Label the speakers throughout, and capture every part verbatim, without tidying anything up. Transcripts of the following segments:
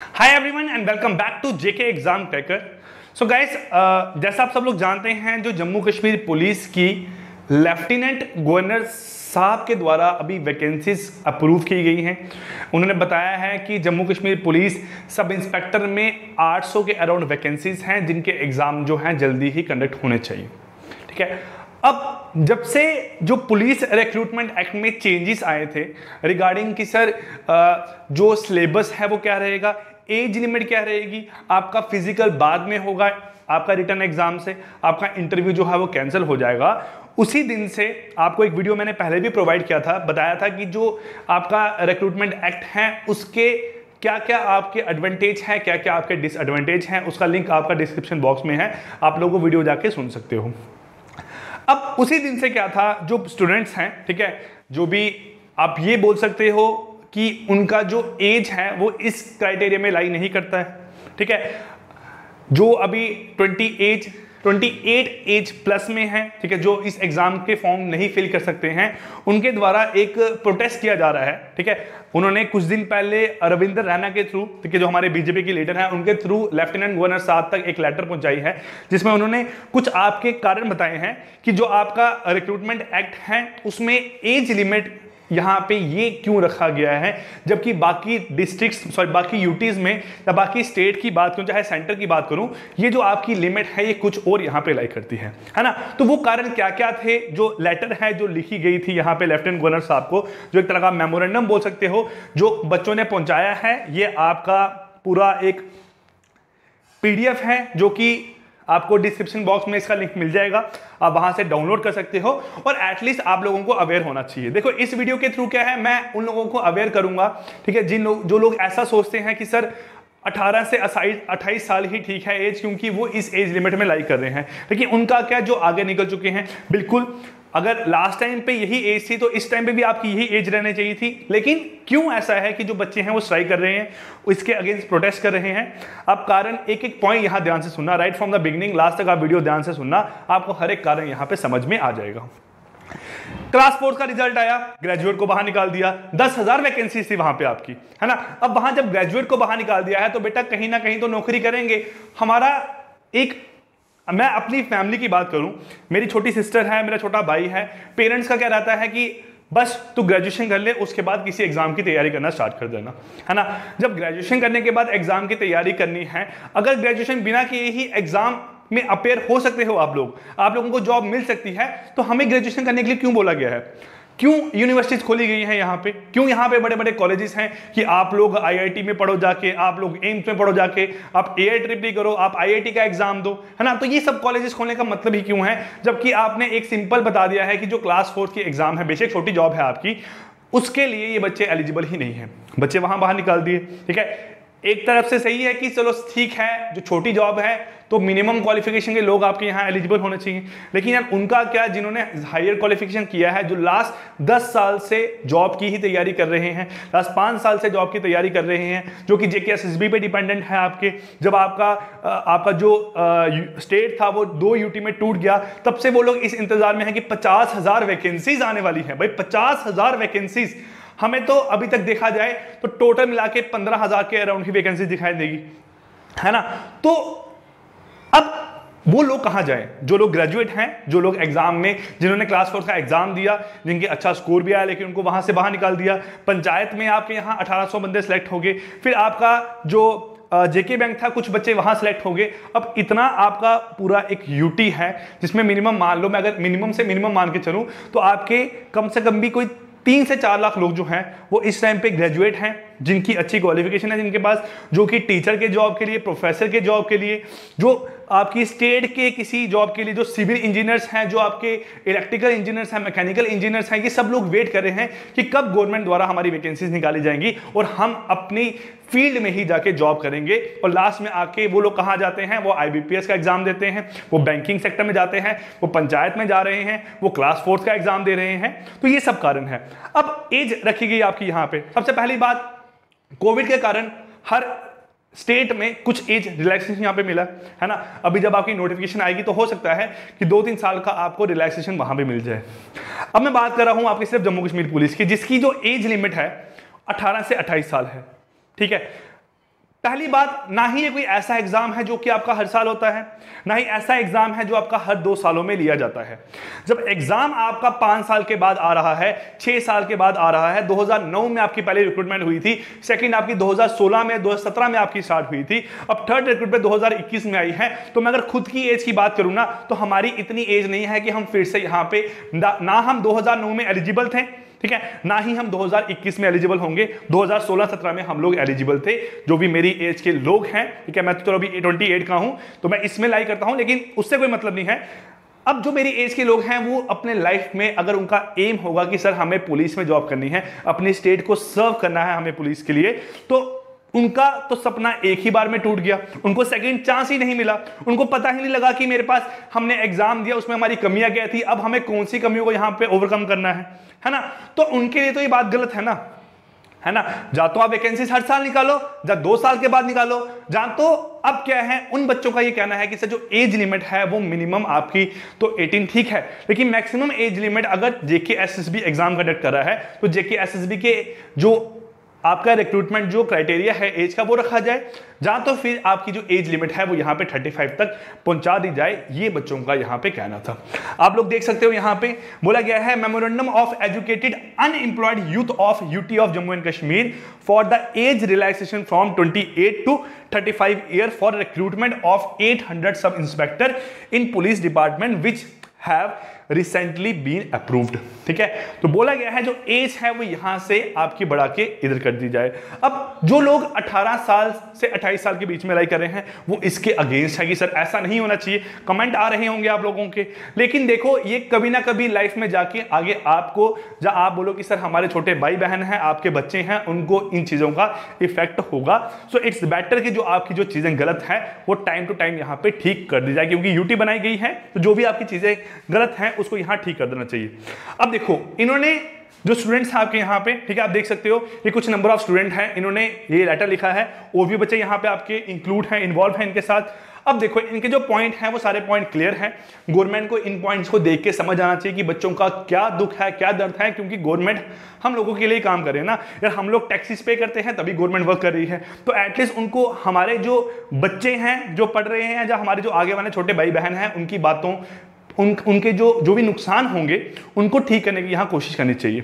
Speaker 1: Hi everyone and welcome back to JK Exam Cracker. So guys, जैसा आप सब लोग जानते हैं, जो जम्मू कश्मीर पुलिस की लेफ्टिनेंट गवर्नर साहब के द्वारा अभी वैकेंसीज अप्रूव की गई हैं। उन्होंने बताया है कि Jammu Kashmir police sub inspector में आठ सौ के अराउंड वैकेंसीज हैं, जिनके एग्ज़ाम जो हैं जल्दी ही कंडक्ट होने चाहिए। ठीक है, अब जब से जो पुलिस रिक्रूटमेंट एक्ट में चेंजेस आए थे रिगार्डिंग कि सर जो सिलेबस है वो क्या रहेगा, एज लिमिट क्या रहेगी, आपका फिजिकल बाद में होगा, आपका रिटर्न एग्जाम से आपका इंटरव्यू जो है वो कैंसिल हो जाएगा, उसी दिन से आपको एक वीडियो मैंने पहले भी प्रोवाइड किया था, बताया था कि जो आपका रिक्रूटमेंट एक्ट है उसके क्या क्या आपके एडवांटेज हैं, क्या क्या आपके डिसएडवांटेज हैं, उसका लिंक आपका डिस्क्रिप्शन बॉक्स में है, आप लोगों को वीडियो जाके सुन सकते हो। अब उसी दिन से क्या था, जो स्टूडेंट्स हैं, ठीक है, जो भी आप ये बोल सकते हो कि उनका जो एज है वो इस क्राइटेरिया में लाई नहीं करता है। ठीक है, जो अभी ट्वेंटी एज अट्ठाईस एज प्लस में है, ठीक है, जो इस एग्जाम के फॉर्म नहीं फिल कर सकते हैं, उनके द्वारा एक प्रोटेस्ट किया जा रहा है। ठीक है, उन्होंने कुछ दिन पहले रविंदर रैना के थ्रू, ठीक है, जो हमारे बीजेपी के लीडर हैं, उनके थ्रू लेफ्टिनेंट गवर्नर साहब तक एक लेटर पहुंचाई है, जिसमें उन्होंने कुछ आपके कारण बताए हैं कि जो आपका रिक्रूटमेंट एक्ट है उसमें एज लिमिट यहाँ पे ये क्यों रखा गया है, जबकि बाकी डिस्ट्रिक्ट्स सॉरी बाकी यूटीज में या बाकी स्टेट की बात करूं चाहे सेंटर की बात करूं, ये जो आपकी लिमिट है ये कुछ और यहाँ पे लाई करती है है ना। तो वो कारण क्या क्या थे, जो लेटर है जो लिखी गई थी यहाँ पे लेफ्टिनेंट गवर्नर साहब को, जो एक तरह का मेमोरेंडम बोल सकते हो, जो बच्चों ने पहुंचाया है, ये आपका पूरा एक पीडीएफ है जो कि आपको डिस्क्रिप्शन बॉक्स में इसका लिंक मिल जाएगा, आप वहां से डाउनलोड कर सकते हो और एटलीस्ट आप लोगों को अवेयर होना चाहिए। देखो, इस वीडियो के थ्रू क्या है, मैं उन लोगों को अवेयर करूंगा, ठीक है, जिन लोग जो लोग ऐसा सोचते हैं कि सर अठारह से अट्ठाईस साल ही ठीक है एज, क्योंकि वो इस एज लिमिट में लाइक कर रहे हैं, लेकिन उनका क्या, जो आगे निकल चुके हैं, बिल्कुल अगर लास्ट टाइम पे यही एज थी तो इस टाइम पे भी आपकी यही एज रहनी चाहिए थी। लेकिन क्यों ऐसा है कि जो बच्चे हैं वो स्ट्राइक कर रहे हैं, इसके अगेंस्ट प्रोटेस्ट कर रहे हैं? आप कारण एक एक पॉइंट यहां ध्यान से सुनना, right from the beginning last तक आप वीडियो ध्यान से सुनना, आपको हर एक कारण यहां पे समझ में आ जाएगा। क्लास फोर्थ का रिजल्ट आया, ग्रेजुएट को बाहर निकाल दिया, दस हजार वैकेंसी थी वहां पे आपकी, है ना। अब वहां जब ग्रेजुएट को बाहर निकाल दिया है तो बेटा कहीं ना कहीं तो नौकरी करेंगे। हमारा एक मैं अपनी फैमिली की बात करूं, मेरी छोटी सिस्टर है, मेरा छोटा भाई है, पेरेंट्स का क्या रहता है कि बस तू ग्रेजुएशन कर ले, उसके बाद किसी एग्जाम की तैयारी करना स्टार्ट कर देना, है ना। जब ग्रेजुएशन करने के बाद एग्जाम की तैयारी करनी है, अगर ग्रेजुएशन बिना किए ही एग्जाम में अपेयर हो सकते हो आप लोग, आप लोगों को जॉब मिल सकती है, तो हमें ग्रेजुएशन करने के लिए क्यों बोला गया है? क्यों यूनिवर्सिटीज खोली गई हैं यहाँ पे? क्यों यहाँ पे बड़े बड़े कॉलेजेस हैं कि आप लोग आईआईटी में पढ़ो जाके, आप लोग एम्स में पढ़ो जाके, आप एआई ट्रिपल करो, आप आईआईटी का एग्जाम दो, है ना। तो ये सब कॉलेजेस खोलने का मतलब ही क्यों है, जबकि आपने एक सिंपल बता दिया है कि जो क्लास फोर्थ की एग्जाम है, बेशक छोटी जॉब है आपकी, उसके लिए ये बच्चे एलिजिबल ही नहीं है, बच्चे वहां बाहर निकाल दिए। ठीक है, एक तरफ से सही है कि चलो ठीक है, जो छोटी जॉब है तो मिनिमम क्वालिफिकेशन के लोग आपके यहाँ एलिजिबल होने चाहिए, लेकिन यार उनका क्या, जिन्होंने हायर क्वालिफिकेशन किया है, जो लास्ट दस साल से जॉब की ही तैयारी कर रहे हैं, लास्ट पाँच साल से जॉब की तैयारी कर रहे हैं, जो कि जेके एसएसबी पे डिपेंडेंट है आपके। जब आपका आपका जो स्टेट था वो दो यूटी में टूट गया, तब से वो लोग इस इंतजार में है कि पचास हजार वैकेंसीज आने वाली है। भाई पचास हजार वैकेंसीज, हमें तो अभी तक देखा जाए तो टोटल मिला के पंद्रह हजार के अराउंड ही वैकेंसी दिखाई देगी, है ना। तो अब वो लोग कहां जाएं, जो लोग ग्रेजुएट हैं, जो लोग एग्जाम में, जिन्होंने क्लास फोर्थ का एग्जाम दिया, जिनके अच्छा स्कोर भी आया, लेकिन उनको वहां से बाहर निकाल दिया। पंचायत में आपके यहाँ अठारह सौ बंदे सेलेक्ट हो गए, फिर आपका जो जेके बैंक था, कुछ बच्चे वहां सेलेक्ट हो गए। अब इतना आपका पूरा एक यूटी है जिसमें मिनिमम मान लो, मैं अगर मिनिमम से मिनिमम मान के चलूं तो आपके कम से कम भी कोई तीन से चार लाख लोग जो हैं वो इस टाइम पे ग्रेजुएट हैं, जिनकी अच्छी क्वालिफिकेशन है, जिनके पास, जो कि टीचर के जॉब के लिए, प्रोफेसर के जॉब के लिए, जो आपकी स्टेट के किसी जॉब के लिए, जो सिविल इंजीनियर्स हैं, जो आपके इलेक्ट्रिकल इंजीनियर्स हैं, मैकेनिकल इंजीनियर्स हैं, ये सब लोग वेट कर रहे हैं कि कब गवर्नमेंट द्वारा हमारी वैकेंसीज निकाली जाएंगी और हम अपनी फील्ड में ही जाके जॉब करेंगे। और लास्ट में आके वो लोग कहाँ जाते हैं, वो आईबीपीएस का एग्जाम देते हैं, वो बैंकिंग सेक्टर में जाते हैं, वो पंचायत में जा रहे हैं, वो क्लास फोर्थ का एग्जाम दे रहे हैं। तो ये सब कारण है। अब एज रखी गई आपकी यहाँ पे, सबसे पहली बात, कोविड के कारण हर स्टेट में कुछ एज रिलैक्सेशन यहाँ पे मिला, है ना। अभी जब आपकी नोटिफिकेशन आएगी तो हो सकता है कि दो तीन साल का आपको रिलैक्सेशन वहां पे मिल जाए। अब मैं बात कर रहा हूं आपकी सिर्फ जम्मू कश्मीर पुलिस की, जिसकी जो एज लिमिट है अठारह से अट्ठाईस साल है। ठीक है, पहली बात, ना ही ये कोई ऐसा एग्जाम है जो कि आपका हर साल होता है, ना ही ऐसा एग्जाम है जो आपका हर दो सालों में लिया जाता है। जब एग्जाम आपका पांच साल के बाद आ रहा है, छह साल के बाद आ रहा है, दो हज़ार नौ में आपकी पहली रिक्रूटमेंट हुई थी, सेकंड आपकी दो हज़ार सोलह में, दो हज़ार सत्रह में आपकी स्टार्ट हुई थी, अब थर्ड रिक्रूटमेंट दो हज़ार इक्कीस में आई है। तो मैं अगर खुद की एज की बात करूं ना, तो हमारी इतनी एज नहीं है कि हम फिर से यहां पे ना, ना हम दो हज़ार नौ में एलिजिबल थे, ठीक है, ना ही हम दो हज़ार इक्कीस में एलिजिबल होंगे। दो हज़ार सोलह सत्रह में हम लोग एलिजिबल थे, जो भी मेरी एज के लोग हैं, ठीक है। मैं तो अभी अट्ठाईस का हूं, तो मैं इसमें लाई करता हूं, लेकिन उससे कोई मतलब नहीं है। अब जो मेरी एज के लोग हैं, वो अपने लाइफ में अगर उनका एम होगा कि सर हमें पुलिस में जॉब करनी है, अपनी स्टेट को सर्व करना है हमें पुलिस के लिए, तो उनका तो सपना एक ही बार में टूट गया, उनको सेकंड चांस ही नहीं मिला। उनको पता ही नहीं लगा कि मेरे पास, हमने एग्जाम दिया उसमें हमारी कमियां क्या थी, अब हमें कौन सी कमियों को यहां पे ओवरकम करना है, है ना। तो उनके लिए तो ये बात गलत है ना, है ना। जा तो आप वैकेंसीज हर साल निकालो, जा दो साल के बाद निकालो, जा तो अब क्या है, उन बच्चों का ये कहना है कि सर जो एज लिमिट है वो मिनिमम आपकी तो अठारह ठीक है, लेकिन मैक्सिमम एज लिमिट अगर जेके एसएसबी एग्जाम कंडक्ट कर रहा है, तो जेके एसएसबी के जो आपका रिक्रूटमेंट जो क्राइटेरिया है एज का, वो रखा जाए, जहां तो फिर आपकी जो एज लिमिट है वो यहां पे पैंतीस तक पहुंचा दी जाए। ये बच्चों का यहां पे कहना था। आप लोग देख सकते हो यहां पे बोला गया है, memorandum of educated unemployed youth of UT of Jammu and Kashmir for the age relaxation from अट्ठाईस टू पैंतीस ईयर फॉर रिक्रूटमेंट ऑफ आठ सौ sub inspector in police department which have recently been approved, ठीक है। तो बोला गया है जो एज है वो यहां से आपकी बढ़ा के इधर कर दी जाए। अब जो लोग अठारह साल से अट्ठाईस साल के बीच में लाई कर रहे हैं, वो इसके अगेंस्ट है कि सर ऐसा नहीं होना चाहिए। कमेंट आ रहे होंगे आप लोगों के, लेकिन देखो ये कभी ना कभी लाइफ में जाके आगे आपको, जब आप बोलो कि सर हमारे छोटे भाई बहन हैं, आपके बच्चे हैं, उनको इन चीजों का इफेक्ट होगा। सो इट्स बेटर कि जो आपकी जो चीजें गलत है वो टाइम टू टाइम यहाँ पे ठीक कर दी जाए, क्योंकि यूटी बनाई गई है, तो जो भी आपकी चीजें गलत हैं उसको यहां ठीक कर देना चाहिए। अब देखो इन्होंने जो स्टूडेंट्स हैं आपके यहां पे, ठीक है, आप देख सकते हो ये कुछ नंबर ऑफ स्टूडेंट हैं, इन्होंने ये लेटर लिखा है, और भी बच्चे यहां पे आपके इंक्लूड हैं, इन्वॉल्व हैं इनके साथ। अब देखो इनके जो पॉइंट हैं वो सारे पॉइंट क्लियर हैं। गवर्नमेंट को इन पॉइंट्स को देख के समझ आना चाहिए कि बच्चों का क्या दुख है, क्या दर्द है, क्योंकि गवर्नमेंट हम लोगों के लिए काम कर रहे हैं ना यार। हम लोग टैक्सेस पे करते हैं तभी गवर्नमेंट वर्क कर रही है, तो एटलीस्ट उनको हमारे जो बच्चे हैं जो पढ़ रहे हैं, या हमारे जो आगे वाले छोटे भाई बहन हैं, उनकी बातों उन, उनके जो जो भी नुकसान होंगे उनको ठीक करने की यहां कोशिश करनी चाहिए।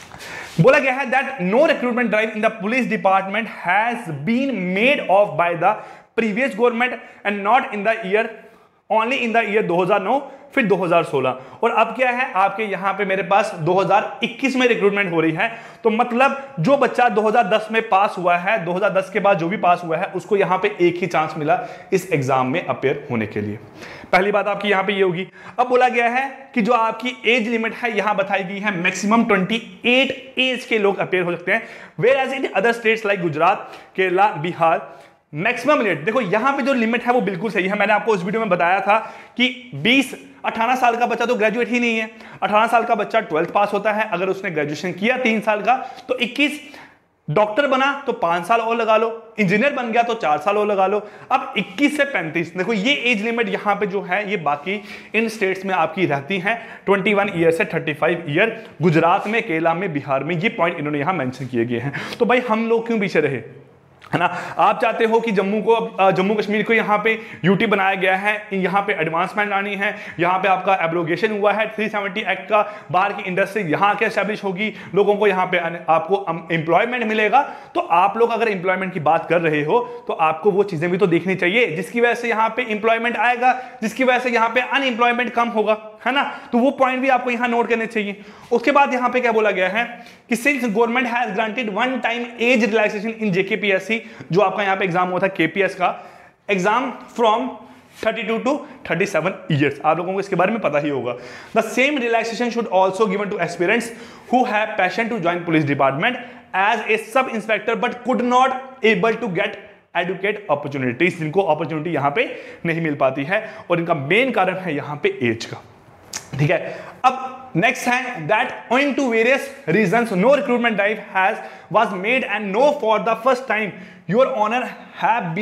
Speaker 1: बोला गया है that no recruitment drive in the police department has been made of by the previous government and not in the year only in the year दो हज़ार नौ, फिर दो हज़ार सोलह, और अब क्या है आपके यहां पे मेरे पास दो हज़ार इक्कीस में रिक्रूटमेंट हो रही है। तो मतलब जो बच्चा दो हज़ार दस में पास हुआ है, दो हज़ार दस के बाद जो भी पास हुआ है, उसको यहां पे एक ही चांस मिला इस एग्जाम में अपेयर होने के लिए। पहली बात आपकी यहां पे ये होगी। अब बोला गया है कि जो आपकी एज लिमिट है यहां बताई गई है, मैक्सिमम अट्ठाईस एज के लोग अपेयर हो सकते हैं, where age in other states like Gujarat, Kerala, Bihar maximum limit. देखो यहां पे जो लिमिट है वो बिल्कुल सही है। मैंने आपको उस वीडियो में बताया था कि बीस अठारह साल का बच्चा तो ग्रेजुएट ही नहीं है। अठारह साल का बच्चा ट्वेल्थ पास होता है, अगर उसने ग्रेजुएशन किया तीन साल का तो इक्कीस, डॉक्टर बना तो पांच साल और लगा लो, इंजीनियर बन गया तो चार साल और लगा लो। अब इक्कीस से पैंतीस, देखो ये एज लिमिट यहां पे जो है ये बाकी इन स्टेट्स में आपकी रहती है इक्कीस ईयर से पैंतीस ईयर, गुजरात में, केरला में, बिहार में। ये पॉइंट इन्होंने यहां मेंशन किए गए हैं। तो भाई हम लोग क्यों पीछे रहे, है ना। आप चाहते हो कि जम्मू को, जम्मू कश्मीर को यहाँ पे यूटी बनाया गया है, यहाँ पे एडवांसमेंट आनी है, यहाँ पे आपका एब्रोगेशन हुआ है तीन सौ सत्तर एक्ट का, बाहर की इंडस्ट्री यहाँ के एस्टैब्लिश होगी, लोगों को यहाँ पे आपको एम्प्लॉयमेंट मिलेगा। तो आप लोग अगर एम्प्लॉयमेंट की बात कर रहे हो तो आपको वो चीजें भी तो देखनी चाहिए जिसकी वजह से यहाँ पे एम्प्लॉयमेंट आएगा, जिसकी वजह से यहाँ पे अनएम्प्लॉयमेंट कम होगा, है ना। तो वो पॉइंट भी आपको यहाँ नोट करने चाहिए। उसके बाद यहाँ पे क्या बोला गया है कि since government has granted one time age relaxation in JKPSC, जो आपका यहाँ पे एग्जाम हुआ था केपीएस का exam, from thirty two to thirty seven years, आप लोगों को इसके बारे में पता ही होगा। The same relaxation should also given to aspirants who have passion to join police department as a sub inspector but could not able to get adequate opportunities, जिनको अपॉर्चुनिटी यहां पे नहीं मिल पाती है, और इनका मेन कारण है यहां पे एज का, ठीक है। अब नेक्स्ट है that owing to various reasons no recruitment drive has was made and no for the first time your honor have been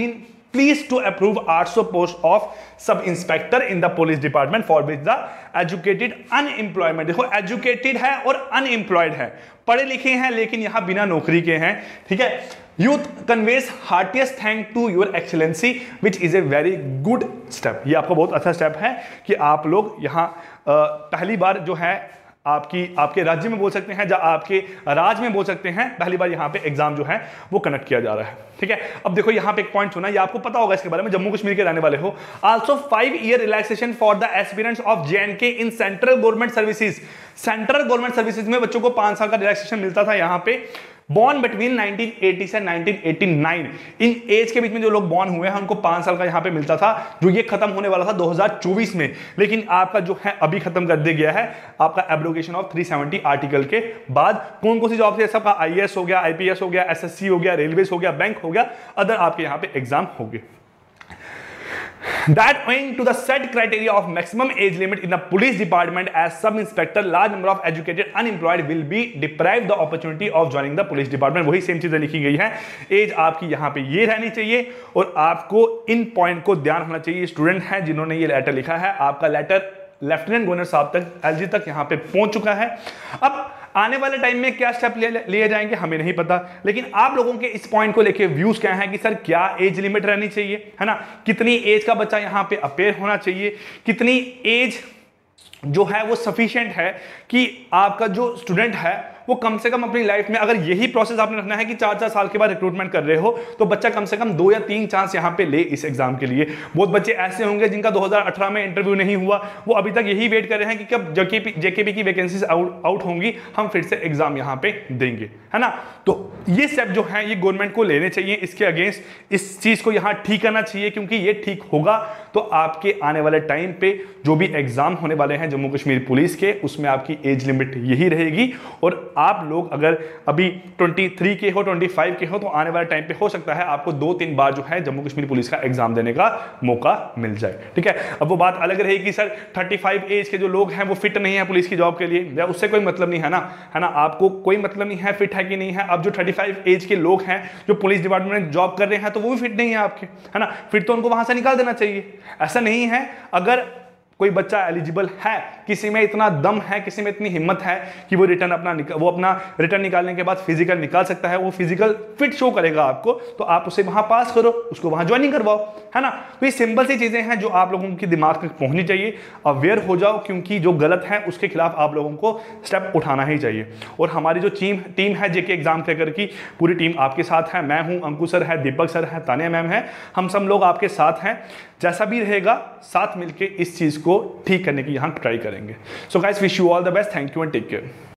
Speaker 1: pleased to approve आठ सौ post of sub inspector in the police department for which the educated unemployment. देखो educated है और unemployed है, पढ़े लिखे हैं लेकिन यहां बिना नौकरी के हैं, ठीक है। Youth conveys heartiest thank to your excellency which is a very good step. ये आपका बहुत अच्छा स्टेप है कि आप लोग यहां पहली बार जो है आपकी आपके राज्य में बोल सकते हैं, या आपके राज्य में बोल सकते हैं, पहली बार यहां पे एग्जाम जो है वो कंडक्ट किया जा रहा है, ठीक है। अब देखो यहां पे एक पॉइंट सुना, ये आपको पता होगा इसके बारे में, जम्मू कश्मीर के रहने वाले हो। Also five year relaxation for the aspirants of J and K in central government services. Central government services में बच्चों को पांच साल का रिलैक्सेशन मिलता था यहां पे। बॉर्न बिटवीन नाइनटीन एटी से नाइनटीन एटी नाइन, इन एज के बीच में जो लोग बॉर्न हुए हैं उनको पांच साल का यहां पे मिलता था, जो ये खत्म होने वाला था दो हज़ार चौबीस में, लेकिन आपका जो है अभी खत्म कर दिया गया है आपका एब्रोगेशन ऑफ तीन सौ सत्तर आर्टिकल के बाद। कौन कौन सी जॉब से सबका आईएएस हो गया, आईपीएस हो गया, एसएससी हो गया, रेलवेज हो गया, बैंक हो गया, अदर आपके यहां पे एग्जाम हो गए। That owing to the set criteria of maximum age limit in the police department as sub-inspector, large number of educated unemployed will be deprived the opportunity of joining the police department। वही same चीजें लिखी गई है, as आपकी यहाँ पे ये रहनी चाहिए और आपको इन पॉइंट को ध्यान रखना चाहिए। स्टूडेंट हैं जिन्होंने ये लेटर लिखा है, आपका लेटर लेफ्टिनेंट गवर्नर साहब तक, एलजी तक यहाँ पे पहुंच चुका है। अब आने वाले टाइम में क्या स्टेप लिए जाएंगे हमें नहीं पता, लेकिन आप लोगों के इस पॉइंट को लेके व्यूज क्या है कि सर क्या एज लिमिट रहनी चाहिए, है ना, कितनी एज का बच्चा यहाँ पे अपेयर होना चाहिए, कितनी एज जो है वो सफिशिएंट है कि आपका जो स्टूडेंट है वो कम से कम अपनी लाइफ में, अगर यही प्रोसेस आपने रखना है कि चार चार साल के बाद रिक्रूटमेंट कर रहे हो, तो बच्चा कम से कम दो या तीन चांस यहां पे ले इस एग्जाम के लिए। बहुत बच्चे ऐसे होंगे जिनका दो हज़ार अठारह में इंटरव्यू नहीं हुआ, वो अभी तक यही वेट कर रहे हैं कि कब जेकेपी जेकेपी की वैकेंसीज आउट आउट होंगी, हम फिर से एग्जाम यहां पे देंगे, है ना। तो ये स्टेप जो है ये गवर्नमेंट को लेने चाहिए, इसके अगेंस्ट इस चीज को यहां ठीक करना चाहिए, क्योंकि ये ठीक होगा तो आपके आने वाले टाइम पे जो भी एग्जाम होने वाले हैं जम्मू कश्मीर पुलिस के, उसमें आपकी एज लिमिट यही रहेगी। और आप लोग अगर अभी तेईस के हो, पच्चीस के हो, तो आने वाले टाइम पे हो सकता है आपको दो तीन बार जो है जम्मू कश्मीर पुलिस का एग्जाम देने का मौका मिल जाए, ठीक है। अब वो बात अलग रहेगी कि सर पैंतीस एज के जो लोग हैं वो फिट नहीं है पुलिस की जॉब के लिए, या उससे कोई मतलब नहीं है ना, है ना, आपको कोई मतलब नहीं है फिट है कि नहीं है। अब जो पैंतीस एज के लोग हैं जो पुलिस डिपार्टमेंट में जॉब कर रहे हैं तो वो भी फिट नहीं है आपके, है ना, फिर तो उनको वहां से निकाल देना चाहिए। ऐसा नहीं है, अगर कोई बच्चा एलिजिबल है, किसी में इतना दम है, किसी में इतनी हिम्मत है कि वो रिटर्न अपना वो अपना रिटर्न निकालने के बाद फिजिकल निकाल सकता है, वो फिजिकल फिट शो करेगा आपको, तो आप उसे वहां पास करो, उसको वहां ज्वाइनिंग करवाओ, है ना। तो ये सिंपल सी चीजें हैं जो आप लोगों के दिमाग तक पहुंचनी चाहिए, अवेयर हो जाओ, क्योंकि जो गलत है उसके खिलाफ आप लोगों को स्टेप उठाना ही चाहिए। और हमारी जो टीम टीम है जेके एग्जाम क्रैकर की, पूरी टीम आपके साथ है। मैं हूं, अंकुश सर है, दीपक सर है, तानिया मैम है, हम सब लोग आपके साथ हैं। जैसा भी रहेगा साथ मिलके इस चीज को ठीक करने की यहां ट्राई करेंगे। So guys, wish you all the best, thank you and take care.